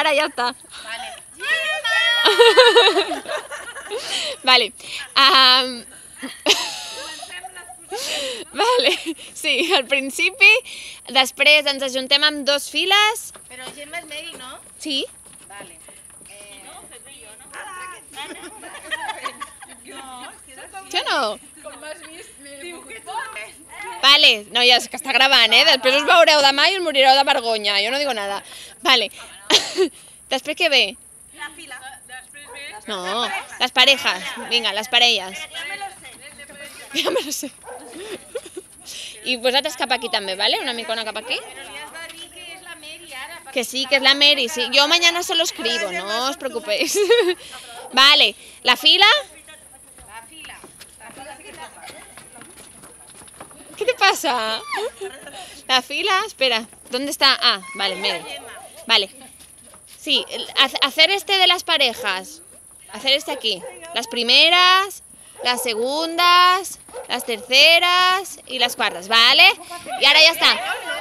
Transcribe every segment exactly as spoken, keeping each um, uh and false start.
ara, ja està. Vale. Um... Vale, sí, al principi, després ens ajuntem amb dos files. Però Gemma és medi, no? Sí. Vale. No, Pepe i jo, no? Sí o no? Com m'has vist, diu que tu... Vale, noies, que està gravant, eh? Després us veureu demà i us morireu de vergonya, jo no digo nada. Vale. Després què ve? La fila. Després ve... No, les parejas, vinga, les parelles. Ja me lo sé. Ja me lo sé. I vosaltres cap aquí també, vale? Una micona cap aquí. Però li has de dir que és la Mary ara. Que sí, que es la Mary, sí. Yo mañana se lo escribo, no os preocupéis. Vale, la fila. La fila. La fila. ¿Qué te pasa? La fila, espera, ¿dónde está? Ah, vale, Mary. Vale. Sí, hacer este de las parejas. Hacer este aquí. Las primeras, las segundas, las terceras y las cuartas, ¿vale? Y ahora ya está.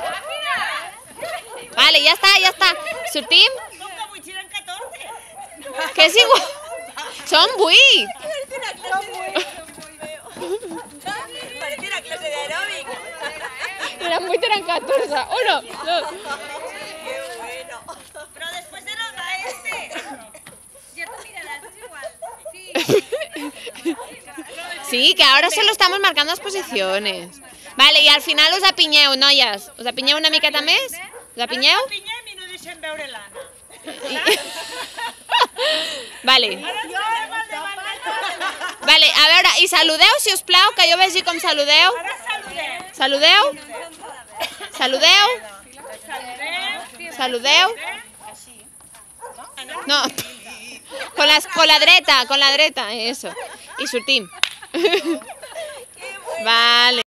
Vale, ja està, ja està. Sortim? Com que vuit eren catorze? Que és igual. Són vuit. Parece una clase de aeróbic. Eren vuit, eren catorze. O no? No. Qué bueno. Pero después se nos da este. Ya tú mirarás, es igual. Sí. Sí, que ahora solo estamos marcando las posiciones. Vale, i al final us apinyeu, noies. Us apinyeu una miqueta més? Us apinyeu? Pinyem i no deixem veure l'Anna. Vale. Vale, a veure, i saludeu, si us plau, que jo vegi com saludeu. Saludeu. Saludeu. Saludeu. No, con, las, con la dreta, con la dreta, eso. I sortim. Vale.